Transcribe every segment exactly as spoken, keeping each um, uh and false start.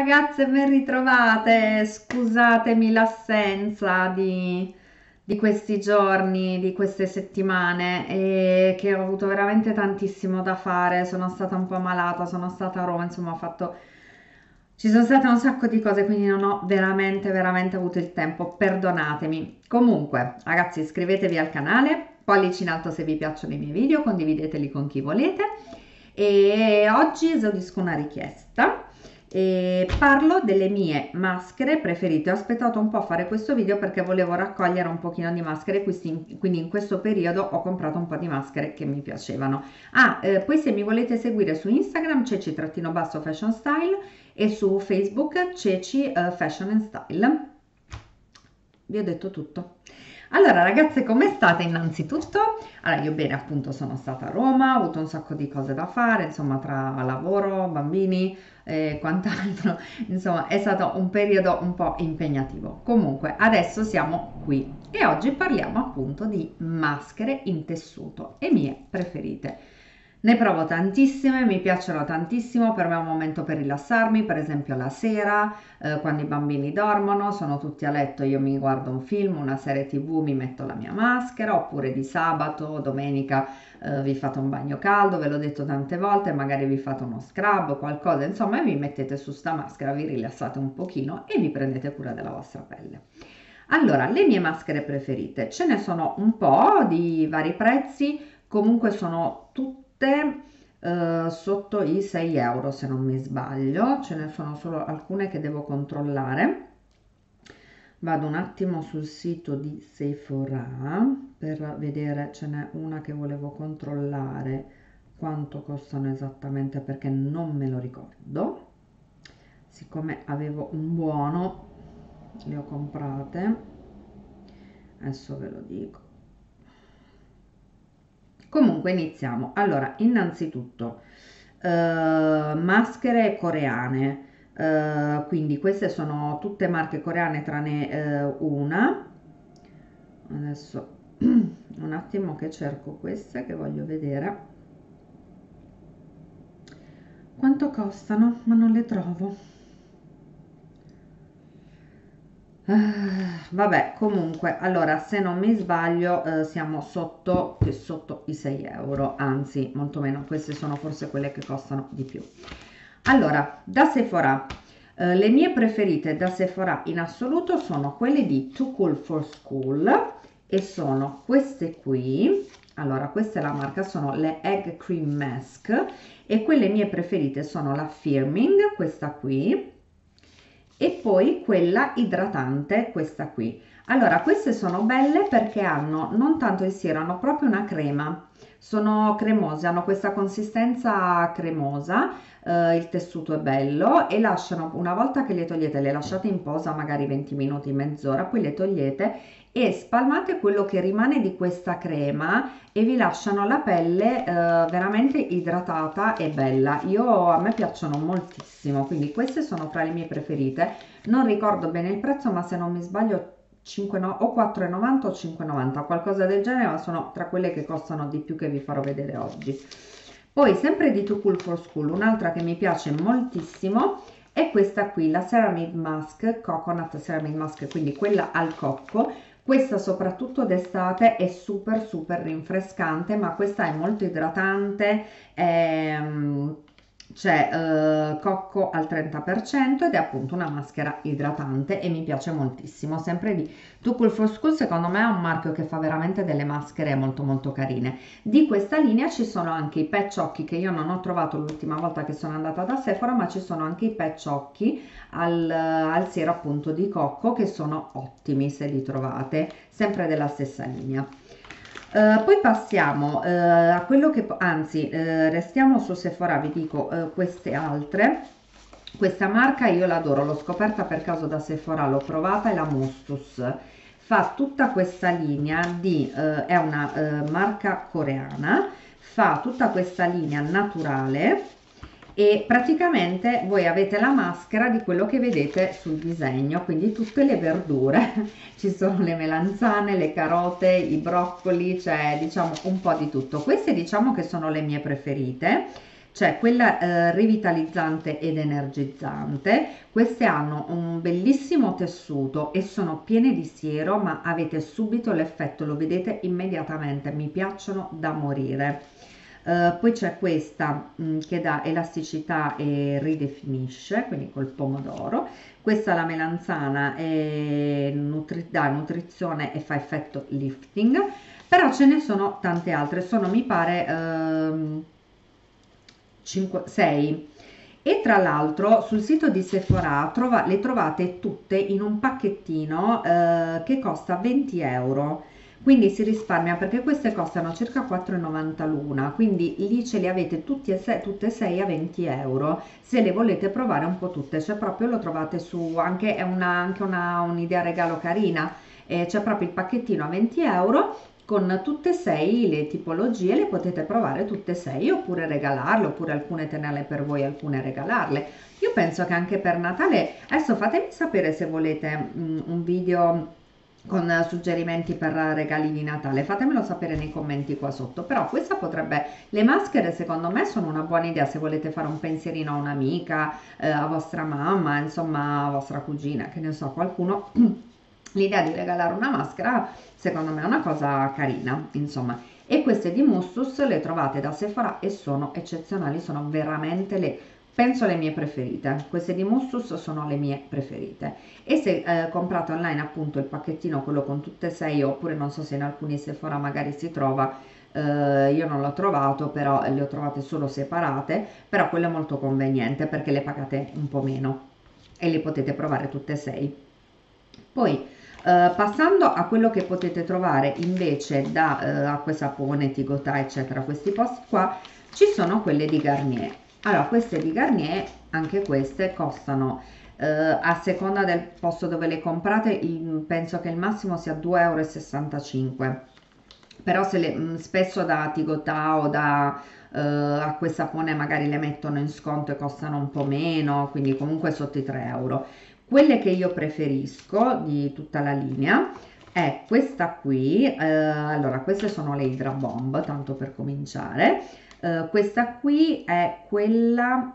Ragazze, ben ritrovate. Scusatemi l'assenza di, di questi giorni, di queste settimane, e che ho avuto veramente tantissimo da fare. Sono stata un po' malata, sono stata a Roma, insomma, ho fatto. Ci sono state un sacco di cose, quindi non ho veramente, veramente avuto il tempo. Perdonatemi. Comunque, ragazzi, iscrivetevi al canale, pollici in alto se vi piacciono i miei video, condivideteli con chi volete. E oggi esaudisco una richiesta e parlo delle mie maschere preferite. Ho aspettato un po' a fare questo video perché volevo raccogliere un pochino di maschere, quindi quindi in questo periodo ho comprato un po' di maschere che mi piacevano. Ah, eh, poi se mi volete seguire su Instagram, ceci-fashion style, e su Facebook ceci eh, fashion and style. Vi ho detto tutto. Allora ragazze, come state innanzitutto? Allora, io bene, appunto, sono stata a Roma, ho avuto un sacco di cose da fare, insomma, tra lavoro, bambini e quant'altro, insomma, è stato un periodo un po' impegnativo. Comunque, adesso siamo qui e oggi parliamo appunto di maschere in tessuto e mie preferite. Ne provo tantissime, mi piacciono tantissimo, per me è un momento per rilassarmi, per esempio la sera, eh, quando i bambini dormono, sono tutti a letto, io mi guardo un film, una serie tv, mi metto la mia maschera, oppure di sabato, domenica, eh, vi fate un bagno caldo, ve l'ho detto tante volte, magari vi fate uno scrub o qualcosa, insomma, e vi mettete su sta maschera, vi rilassate un pochino e vi prendete cura della vostra pelle. Allora, le mie maschere preferite, ce ne sono un po' di vari prezzi, comunque sono tutte eh, sotto i sei euro se non mi sbaglio, ce ne sono solo alcune che devo controllare. Vado un attimo sul sito di Sephora per vedere, ce n'è una che volevo controllare quanto costano esattamente perché non me lo ricordo. Siccome avevo un buono, le ho comprate, adesso ve lo dico. Comunque iniziamo. Allora, innanzitutto, eh, maschere coreane. Eh, quindi queste sono tutte marche coreane tranne eh, una. Adesso un attimo che cerco queste che voglio vedere quanto costano, ma non le trovo. Ah, vabbè, comunque, allora, se non mi sbaglio, eh, siamo sotto, che sotto i sei euro, anzi, molto meno, queste sono forse quelle che costano di più. Allora, da Sephora, eh, le mie preferite da Sephora in assoluto sono quelle di Too Cool for School e sono queste qui. Allora, questa è la marca, sono le Egg Cream Mask e quelle mie preferite sono la Firming, questa qui, e poi quella idratante, questa qui. Allora, queste sono belle perché hanno non tanto il siero, hanno proprio una crema, sono cremose, hanno questa consistenza cremosa, eh, il tessuto è bello e lasciano, una volta che le togliete, le lasciate in posa magari venti minuti, mezz'ora, poi le togliete e spalmate quello che rimane di questa crema e vi lasciano la pelle eh, veramente idratata e bella. Io, a me piacciono moltissimo, quindi queste sono fra le mie preferite. Non ricordo bene il prezzo, ma se non mi sbaglio cinque, no, o quattro e novanta o cinque e novanta, qualcosa del genere, ma sono tra quelle che costano di più che vi farò vedere oggi. Poi sempre di Too Cool for School, un'altra che mi piace moltissimo è questa qui, la Ceramide Mask, Coconut Ceramide Mask, quindi quella al cocco. Questa soprattutto d'estate è super super rinfrescante, ma questa è molto idratante, ehm, c'è eh, cocco al trenta per cento ed è appunto una maschera idratante e mi piace moltissimo. Sempre di Too Cool for School, secondo me è un marchio che fa veramente delle maschere molto molto carine. Di questa linea ci sono anche i patch occhi che io non ho trovato l'ultima volta che sono andata da Sephora, ma ci sono anche i patch occhi al, al siero appunto di cocco che sono ottimi se li trovate, sempre della stessa linea. Uh, poi passiamo uh, a quello che, anzi, uh, restiamo su Sephora, vi dico uh, queste altre. Questa marca io l'adoro, l'ho scoperta per caso da Sephora, l'ho provata, è la Mustus. Fa tutta questa linea di, uh, è una uh, marca coreana, fa tutta questa linea naturale e praticamente voi avete la maschera di quello che vedete sul disegno, quindi tutte le verdure, ci sono le melanzane, le carote, i broccoli, cioè diciamo un po' di tutto. Queste diciamo che sono le mie preferite C'è quella eh, rivitalizzante ed energizzante. Queste hanno un bellissimo tessuto e sono piene di siero, ma avete subito l'effetto, lo vedete immediatamente, mi piacciono da morire. Uh, poi c'è questa mh, che dà elasticità e ridefinisce, quindi col pomodoro. Questa la melanzana è nutri- dà nutrizione e fa effetto lifting, però ce ne sono tante altre, sono mi pare ehm, sei. E tra l'altro sul sito di Sephora trova- le trovate tutte in un pacchettino eh, che costa venti euro, quindi si risparmia perché queste costano circa quattro e novanta l'una, quindi lì ce le avete tutti e sei, tutte e sei a venti euro se le volete provare un po' tutte, cioè proprio lo trovate su, anche è una, anche una, un'idea regalo carina, eh, c'è proprio il pacchettino a venti euro con tutte e sei le tipologie, le potete provare tutte e sei oppure regalarle, oppure alcune tenerle per voi, alcune regalarle. Io penso che anche per Natale, adesso fatemi sapere se volete mm, un video con eh, suggerimenti per regali di Natale, fatemelo sapere nei commenti qua sotto, però questa potrebbe, le maschere secondo me sono una buona idea se volete fare un pensierino a un'amica, eh, a vostra mamma, insomma a vostra cugina, che ne so, qualcuno, l'idea di regalare una maschera secondo me è una cosa carina, insomma. E queste di Mustus le trovate da Sephora e sono eccezionali, sono veramente le, penso le mie preferite. Queste di Mustus sono le mie preferite. E se eh, comprate online appunto il pacchettino, quello con tutte e sei, oppure non so se in alcuni Sephora magari si trova, eh, io non l'ho trovato, però le ho trovate solo separate, però quello è molto conveniente perché le pagate un po' meno e le potete provare tutte e sei. Poi Uh, passando a quello che potete trovare invece da uh, acque sapone, tigotà eccetera, questi posti qua, ci sono quelle di Garnier. Allora queste di Garnier, anche queste costano uh, a seconda del posto dove le comprate, il, penso che il massimo sia due e sessantacinque euro, però se le, mh, spesso da tigotà o da uh, acque sapone magari le mettono in sconto e costano un po' meno, quindi comunque sotto i tre euro. Quelle che io preferisco di tutta la linea è questa qui, eh, allora queste sono le Hydra Bomb, tanto per cominciare. Eh, questa qui è quella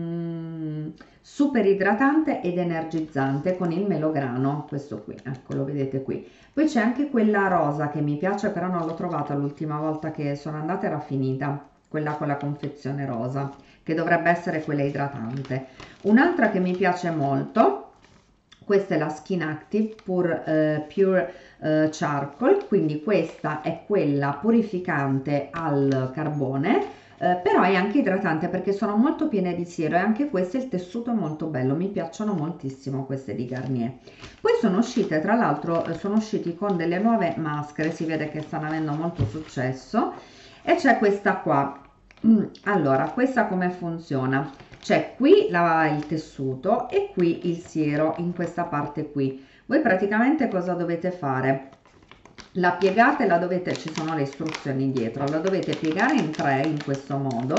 mm, super idratante ed energizzante con il melograno, questo qui, ecco lo vedete qui. Poi c'è anche quella rosa che mi piace, però non l'ho trovata l'ultima volta che sono andata, era finita, quella con la confezione rosa, che dovrebbe essere quella idratante. Un'altra che mi piace molto, questa è la Skin Active Pure, eh, Pure eh, Charcoal, quindi questa è quella purificante al carbone, eh, però è anche idratante perché sono molto piene di siero e anche questo il tessuto è molto bello, mi piacciono moltissimo queste di Garnier. Poi sono uscite, tra l'altro eh, sono usciti con delle nuove maschere, si vede che stanno avendo molto successo, e c'è questa qua. Mm, allora, questa come funziona? C'è qui la, il tessuto e qui il siero in questa parte qui. Voi praticamente cosa dovete fare? La piegate, la dovete, ci sono le istruzioni dietro, la dovete piegare in tre in questo modo,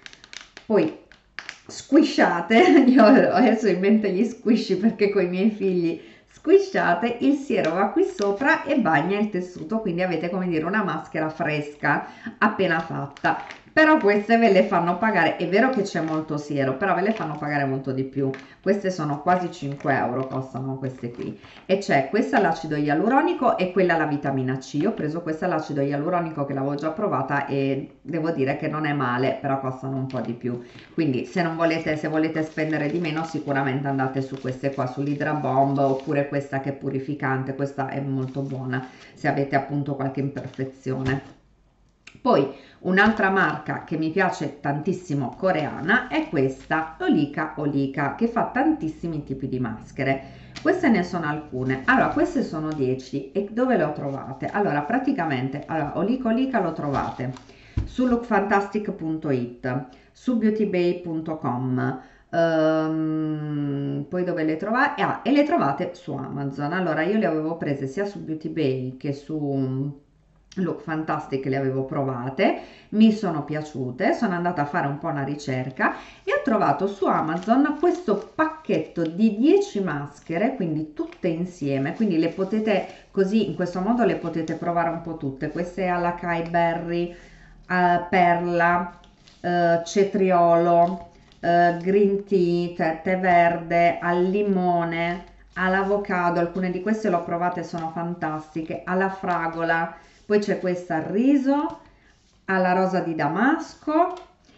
poi squisciate, io ho adesso in mente gli squishy perché con i miei figli squisciate, il siero va qui sopra e bagna il tessuto, quindi avete come dire una maschera fresca appena fatta. Però queste ve le fanno pagare, è vero che c'è molto siero, però ve le fanno pagare molto di più. Queste sono quasi cinque euro, costano queste qui. E c'è questa l'acido ialuronico e quella la vitamina C. Io ho preso questa l'acido ialuronico che l'avevo già provata e devo dire che non è male, però costano un po' di più. Quindi se non volete, se volete spendere di meno, sicuramente andate su queste qua, sull'Hydra Bomb, oppure questa che è purificante, questa è molto buona se avete appunto qualche imperfezione. Poi un'altra marca che mi piace tantissimo coreana è questa Olika Olika, che fa tantissimi tipi di maschere. Queste ne sono alcune. Allora, queste sono dieci e dove le ho trovate? Allora, praticamente, allora, Olika Olika lo trovate su lookfantastic punto it, su beautybay punto com, um, poi dove le trovate? Ah, e le trovate su Amazon. Allora, io le avevo prese sia su Beauty Bay che su Look Fantastic, le avevo provate, mi sono piaciute, sono andata a fare un po' una ricerca e ho trovato su Amazon questo pacchetto di dieci maschere, quindi tutte insieme, quindi le potete così, in questo modo le potete provare un po' tutte. Queste alla Kai Berry, uh, Perla, eh, cetriolo, eh, green tea, tè, tè verde, al limone, all'avocado, alcune di queste l'ho provate, sono fantastiche, alla fragola, poi c'è questa al riso, alla rosa di damasco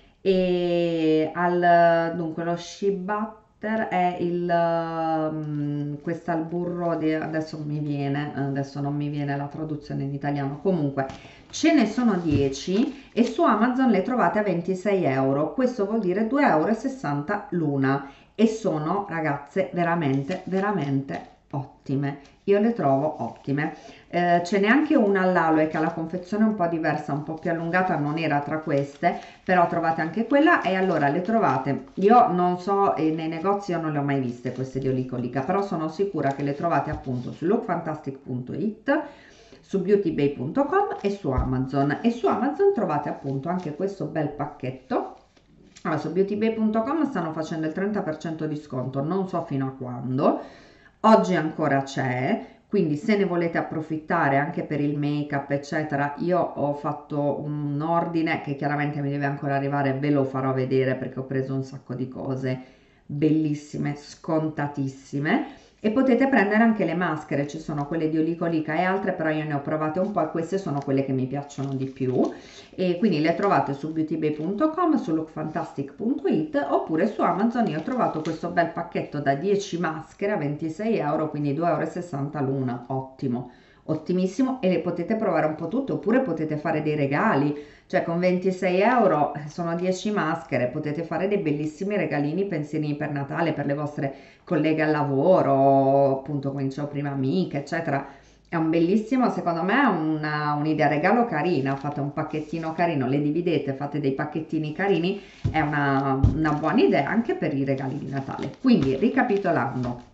e al dunque lo shea butter è il um, questa al burro di, adesso mi viene adesso non mi viene la traduzione in italiano, comunque ce ne sono dieci e su Amazon le trovate a ventisei euro, questo vuol dire due e sessanta euro l'una e sono ragazze veramente veramente ottime, io le trovo ottime. Eh, ce n'è anche una all'aloe che ha la confezione un po' diversa, un po' più allungata, non era tra queste, però trovate anche quella e allora le trovate, io non so, eh, nei negozi io non le ho mai viste queste di olicolica, però sono sicura che le trovate appunto su lookfantastic punto it, su beautybay punto com e su Amazon, e su Amazon trovate appunto anche questo bel pacchetto. Allora, su beautybay punto com stanno facendo il trenta per cento di sconto, non so fino a quando, oggi ancora c'è, quindi se ne volete approfittare anche per il make up eccetera, io ho fatto un ordine che chiaramente mi deve ancora arrivare, ve lo farò vedere perché ho preso un sacco di cose bellissime, scontatissime, e potete prendere anche le maschere, ci sono quelle di Olicolica e altre, però io ne ho provate un po' e queste sono quelle che mi piacciono di più, e quindi le trovate su beautybay punto com, su lookfantastic punto it oppure su Amazon. Io ho trovato questo bel pacchetto da dieci maschere a ventisei euro, quindi due e sessanta euro l'una, ottimo, ottimissimo, e le potete provare un po' tutte oppure potete fare dei regali, cioè con ventisei euro sono dieci maschere, potete fare dei bellissimi regalini, pensierini per Natale, per le vostre colleghe al lavoro, appunto come dicevo prima, amiche eccetera. È un bellissimo, secondo me è una- un'idea regalo carina, fate un pacchettino carino, le dividete, fate dei pacchettini carini, è una, una buona idea anche per i regali di Natale. Quindi ricapitolando,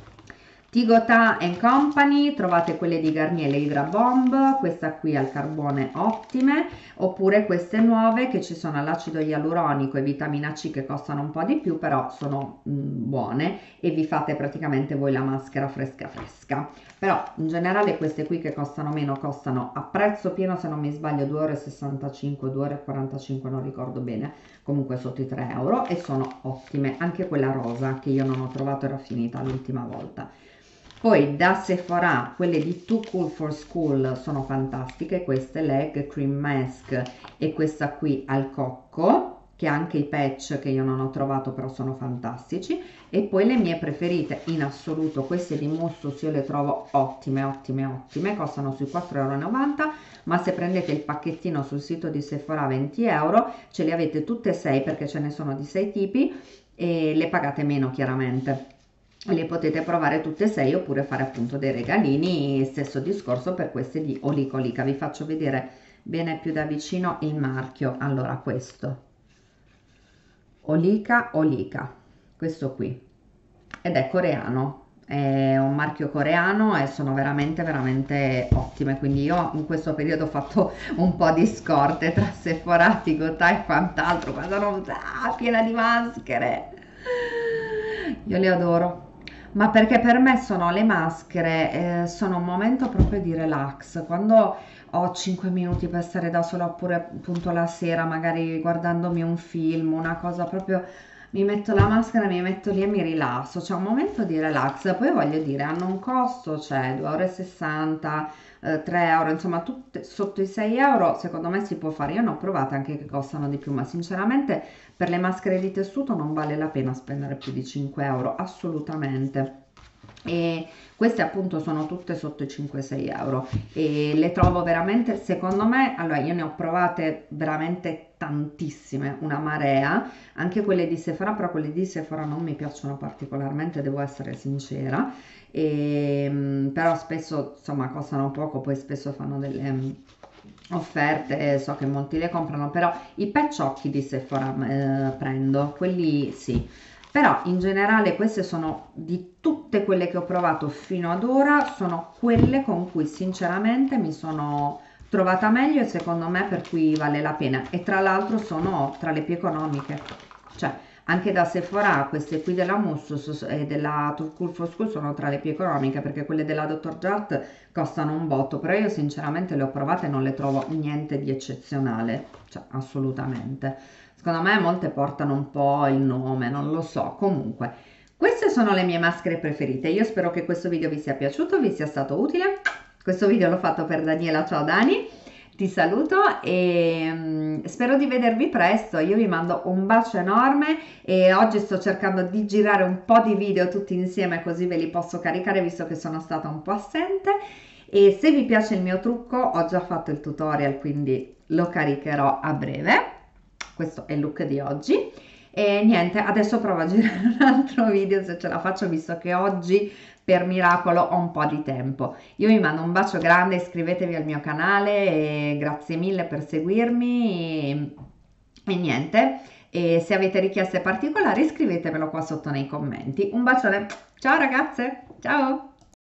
Tigotà and Company, trovate quelle di Garnier, le Hydra Bomb, questa qui al carbone ottime, oppure queste nuove che ci sono all'acido ialuronico e vitamina C che costano un po' di più, però sono mh, buone e vi fate praticamente voi la maschera fresca fresca. Però in generale queste qui che costano meno costano a prezzo pieno, se non mi sbaglio due e sessantacinque euro, due e quarantacinque euro, non ricordo bene, comunque sotto i tre euro, e sono ottime. Anche quella rosa che io non ho trovato, era finita l'ultima volta. Poi da Sephora quelle di Too Cool for School sono fantastiche, queste Leg Cream Mask e questa qui al cocco, che ha anche i patch che io non ho trovato però sono fantastici. E poi le mie preferite in assoluto, queste di Mustus, io le trovo ottime ottime ottime, costano sui quattro e novanta euro, ma se prendete il pacchettino sul sito di Sephora venti euro, ce le avete tutte e sei perché ce ne sono di sei tipi e le pagate meno chiaramente. Le potete provare tutte e sei oppure fare appunto dei regalini, stesso discorso per queste di Olicolica. Vi faccio vedere bene più da vicino il marchio. Allora, questo Olica Olica, questo qui, ed è coreano, è un marchio coreano e sono veramente veramente ottime, quindi io in questo periodo ho fatto un po' di scorte tra Sephora, Tigotà e quant'altro, ma sono ah, piena di maschere, io le adoro. Ma perché per me sono le maschere, eh, sono un momento proprio di relax, quando ho cinque minuti per stare da sola oppure appunto la sera magari guardandomi un film, una cosa proprio, mi metto la maschera, mi metto lì e mi rilasso, c'è un momento di relax, poi voglio dire, hanno un costo, cioè due e sessanta euro, eh, tre euro, insomma tutte, sotto i sei euro secondo me si può fare, io ne ho provate anche che costano di più, ma sinceramente per le maschere di tessuto non vale la pena spendere più di cinque euro, assolutamente. E queste appunto sono tutte sotto i cinque sei euro e le trovo veramente, secondo me, allora io ne ho provate veramente tantissime, una marea, anche quelle di Sephora, però quelle di Sephora non mi piacciono particolarmente, devo essere sincera, e, però spesso insomma costano poco, poi spesso fanno delle um, offerte, so che molti le comprano, però i patch occhi di Sephora eh, prendo, quelli sì. Però in generale queste sono, di tutte quelle che ho provato fino ad ora, sono quelle con cui sinceramente mi sono trovata meglio e secondo me per cui vale la pena. E tra l'altro sono tra le più economiche. Cioè, Anche da Sephora queste qui della Mousse e della Turcoule Foscool sono tra le più economiche, perché quelle della dottor Jart costano un botto, però io sinceramente le ho provate e non le trovo niente di eccezionale, cioè assolutamente. Secondo me molte portano un po' il nome, non lo so. Comunque, queste sono le mie maschere preferite. Io spero che questo video vi sia piaciuto, vi sia stato utile. Questo video l'ho fatto per Daniela. Ciao Dani, ti saluto e mm, spero di vedervi presto. Io vi mando un bacio enorme e oggi sto cercando di girare un po' di video tutti insieme, così ve li posso caricare visto che sono stata un po' assente. E se vi piace il mio trucco, ho già fatto il tutorial, quindi lo caricherò a breve. Questo è il look di oggi. E niente, adesso provo a girare un altro video se ce la faccio, visto che oggi per miracolo ho un po' di tempo. Io vi mando un bacio grande, iscrivetevi al mio canale e grazie mille per seguirmi e, e niente, e se avete richieste particolari scrivetemelo qua sotto nei commenti. Un bacione, ciao ragazze, ciao!